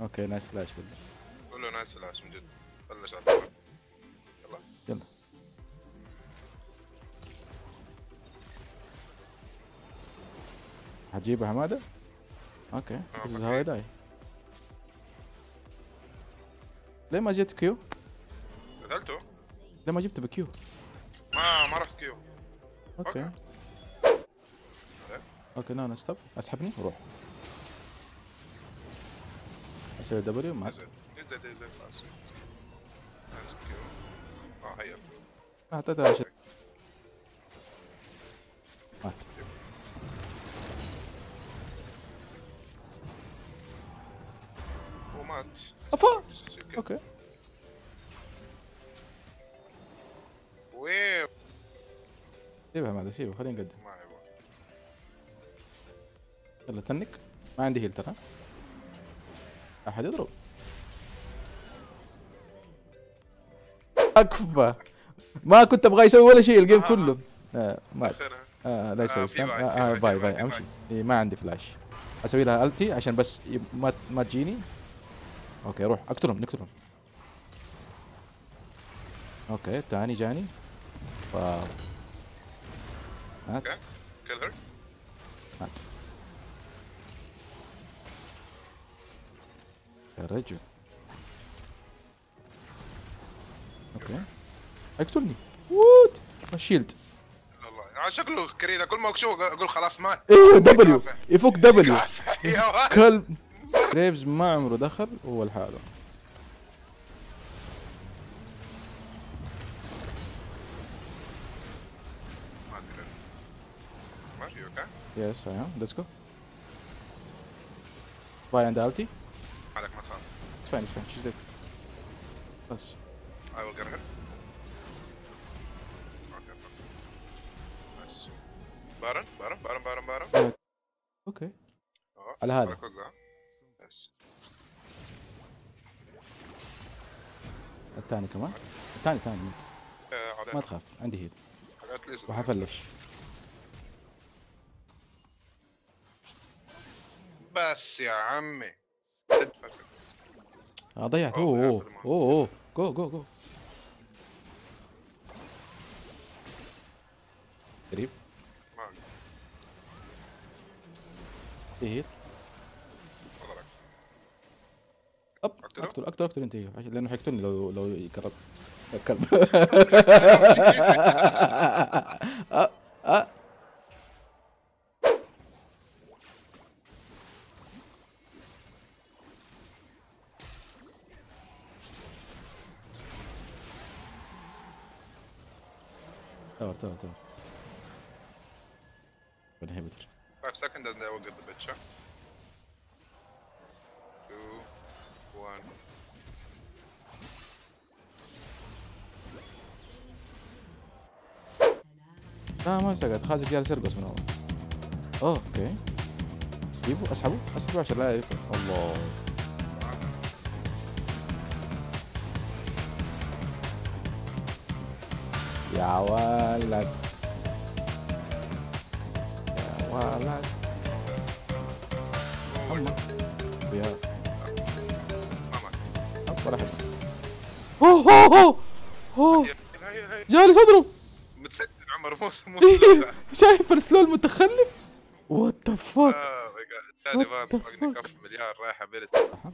اوكي نايس فلاش ولا. قول له نايس فلاش من جد. بلش على يلا يلا حتجيبها حماده. اوكي this is how I die. ليه ما جبت كيو؟ قتلته. ليه ما جبته بكيو؟ ما رحت كيو. اوكي اوكي نو ستوب. اسحبني وروح. اسوي دبليو مات. نزل خلاص. نايس كيو. هيا اعطيتها شيء مات. هو مات. افا اوكي وين سيبها ماذا سيبها خلينا نقدم. ما يبغى. يلا تنك ما عندي هيل ترى. احد يضرب. اكفى ما كنت ابغى يسوي ولا شيء الجيم كله. مات. لا يسوي سلام. باي امشي. ما عندي فلاش. اسوي لها التي عشان بس ما تجيني. اوكي روح اقتلهم نقتلهم. اوكي الثاني جاني. واو مات. كيلر. مات يا رجل. اوكي اقتلني. ووت الشيلد. والله شكله كريده كل ما اشوفه اقول خلاص مات. ايوه دبليو يفك دبليو. يا ولد. كلب. جريفز ما عمره دخل هو لحاله. ماشي اوكي. يس اي ام ليتس جو. باي عند التي. عليك ما تخاف. اتس فاين اتس فاين شيز ديد. بس I will get her. Okay. Nice. بارن. اوكي على هذا. يس. الثاني كمان. الثاني ما تخاف عندي هيل وحفلش. بس يا عمي ضيعت. اوه جو قريب. في هيل. اقتل انت لانه حيقتلني لو يقرب الكلب. تور inhibitor. 5 seconds and I will get the bitch. 2 1. لا ما اشتغلت خازق جالس يرقص من اول. اوكي جيبوا اسحبوا عشان لا يدخل. الله يا ولد امك يا ولا حد. اوه جالس اضرب. متسدد عمر مو شايف السلو المتخلف. وات ذا فاك. الثاني باص فوقني كف مليار رايحه بيلت.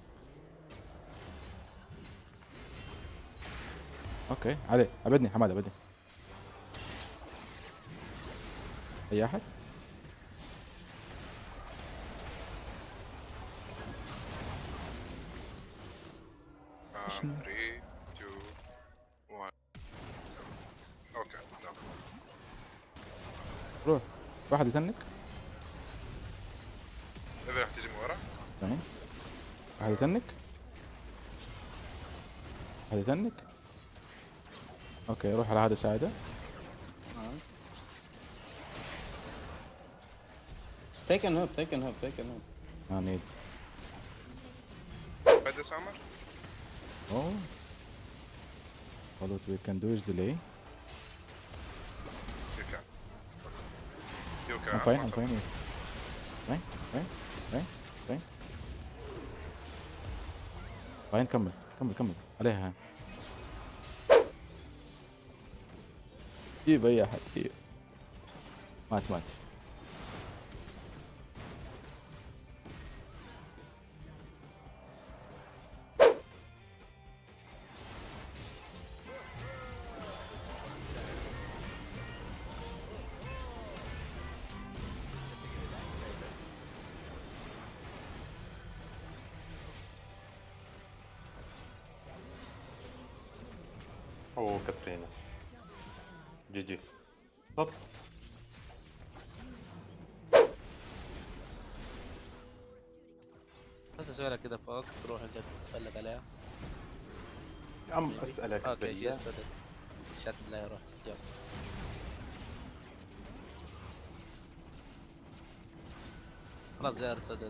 اوكي عليه ابدني حماده ابدني. اي احد. 3 2 1. اوكي روح واحد يتنك. اذا راح تجي من ورا. تمام واحد يتنك. اوكي روح على هذا ساعده. Take an hub. I need. بدس عمر. Oh. All what we can do is delay. I'm fine. Fine. بعدين كمل كمل كمل عليها. جيب اي احد جيب. مات مات. اوه كاترينا. جي جي. هوب. بس اسوي لها كده فوق تروح انت تفلق عليها. يا عم اسالك اوكي شيء بالله. السدد شات لا يروح جاب. خلاص زير سدد.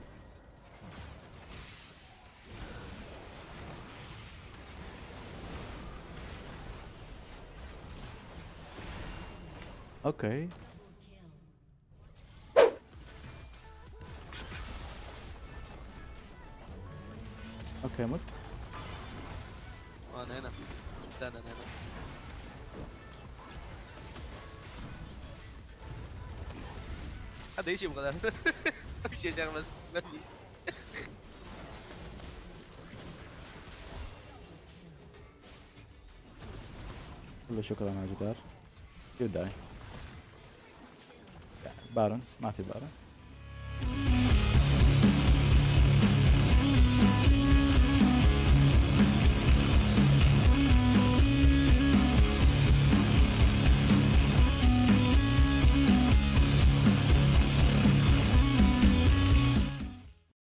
اوكي اوكي مت. وانا هنا انا هنا. هذا ايش يبغى ده؟ ايش يا بس ما في. كله شكرا على جدار. يوداي. بارون ما في بارون.